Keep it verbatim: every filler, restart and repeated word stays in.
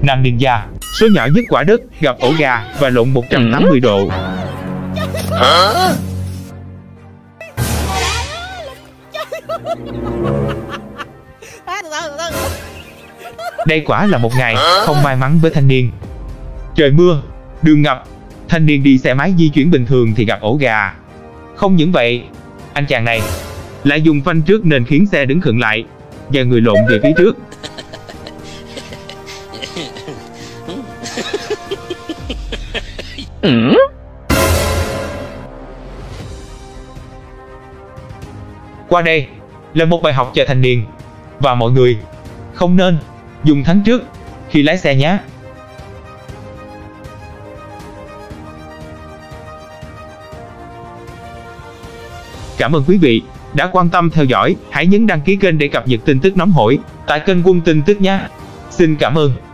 Nam ninja, số nhỏ nhất quả đất, gặp ổ gà và lộn một trăm tám mươi độ. Hả? Đây quả là một ngày không may mắn với thanh niên. Trời mưa, đường ngập, thanh niên đi xe máy di chuyển bình thường thì gặp ổ gà. Không những vậy, anh chàng này lại dùng phanh trước nên khiến xe đứng khựng lại và người lộn về phía trước. Qua đây là một bài học cho thanh niên và mọi người, không nên dùng thắng trước khi lái xe nhé. Cảm ơn quý vị đã quan tâm theo dõi. Hãy nhấn đăng ký kênh để cập nhật tin tức nóng hổi tại kênh Quân Tin Tức nhé. Xin cảm ơn.